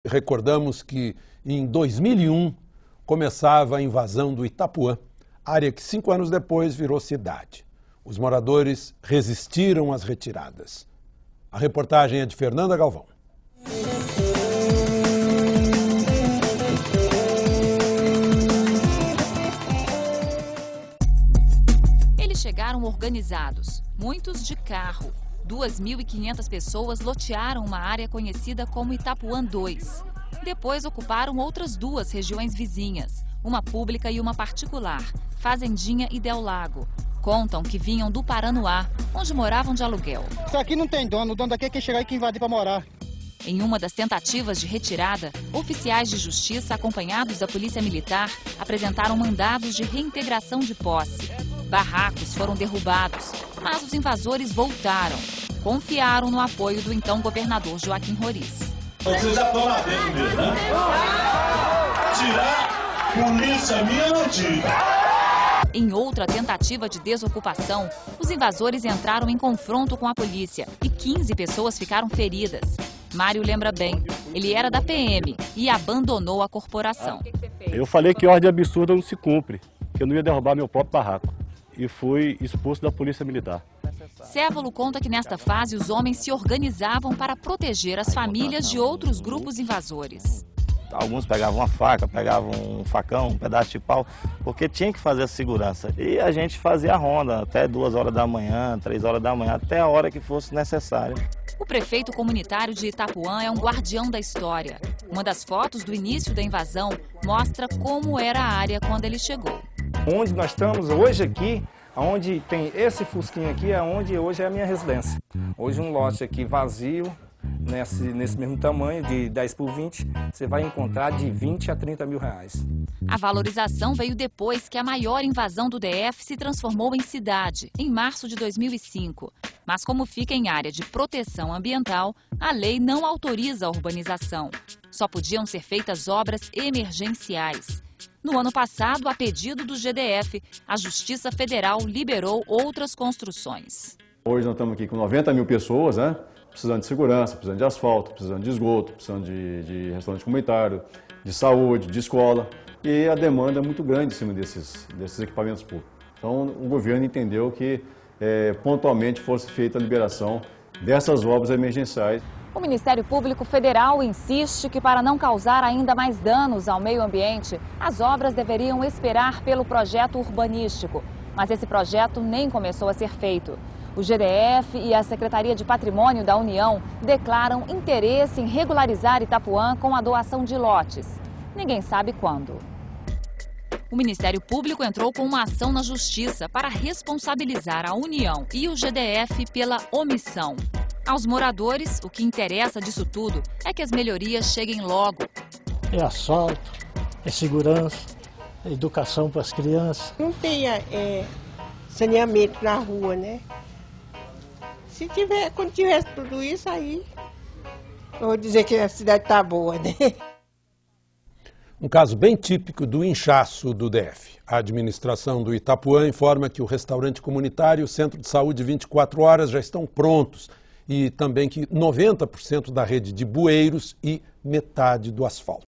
Recordamos que em 2001 começava a invasão do Itapuã, área que 5 anos depois virou cidade. Os moradores resistiram às retiradas. A reportagem é de Fernanda Galvão. Eles chegaram organizados, muitos de carro. 2.500 pessoas lotearam uma área conhecida como Itapuã 2. Depois ocuparam outras 2 regiões vizinhas, uma pública e uma particular, Fazendinha e Del Lago. Contam que vinham do Paranoá, onde moravam de aluguel. Isso aqui não tem dono, o dono daqui é quem chegar e quem invadir para morar. Em uma das tentativas de retirada, oficiais de justiça acompanhados da Polícia Militar apresentaram mandados de reintegração de posse. Barracos foram derrubados, mas os invasores voltaram. Confiaram no apoio do então governador Joaquim Roriz. Vocês já estão lá dentro mesmo, né? Tirar polícia minha antiga. Em outra tentativa de desocupação, os invasores entraram em confronto com a polícia e 15 pessoas ficaram feridas. Mário lembra bem, ele era da PM e abandonou a corporação. Eu falei que ordem absurda não se cumpre, que eu não ia derrubar meu próprio barraco. E fui expulso da Polícia Militar. Cévalo conta que nesta fase os homens se organizavam para proteger as famílias de outros grupos invasores. Alguns pegavam uma faca, pegavam um facão, um pedaço de pau, porque tinha que fazer a segurança. E a gente fazia a ronda até 2 horas da manhã, 3 horas da manhã, até a hora que fosse necessário. O prefeito comunitário de Itapuã é um guardião da história. Uma das fotos do início da invasão mostra como era a área quando ele chegou. Onde nós estamos hoje aqui, onde tem esse fusquinho aqui, é onde hoje é a minha residência. Hoje um lote aqui vazio, nesse mesmo tamanho, de 10 por 20, você vai encontrar de 20 a 30 mil reais. A valorização veio depois que a maior invasão do DF se transformou em cidade, em março de 2005. Mas como fica em área de proteção ambiental, a lei não autoriza a urbanização. Só podiam ser feitas obras emergenciais. No ano passado, a pedido do GDF, a Justiça Federal liberou outras construções. Hoje nós estamos aqui com 90 mil pessoas, né? Precisando de segurança, precisando de asfalto, precisando de esgoto, precisando de restaurante comunitário, de saúde, de escola. E a demanda é muito grande em cima desses equipamentos públicos. Então o governo entendeu que pontualmente fosse feita a liberação dessas obras emergenciais. O Ministério Público Federal insiste que, para não causar ainda mais danos ao meio ambiente, as obras deveriam esperar pelo projeto urbanístico. Mas esse projeto nem começou a ser feito. O GDF e a Secretaria de Patrimônio da União declaram interesse em regularizar Itapuã com a doação de lotes. Ninguém sabe quando. O Ministério Público entrou com uma ação na Justiça para responsabilizar a União e o GDF pela omissão. Aos moradores, o que interessa disso tudo é que as melhorias cheguem logo. É asfalto, é segurança, é educação para as crianças. Não tem saneamento na rua, né? Quando tivesse tudo isso aí, eu vou dizer que a cidade está boa, né? Um caso bem típico do inchaço do DF. A administração do Itapuã informa que o restaurante comunitário e o centro de saúde 24 horas já estão prontos e também que 90% da rede de bueiros e metade do asfalto.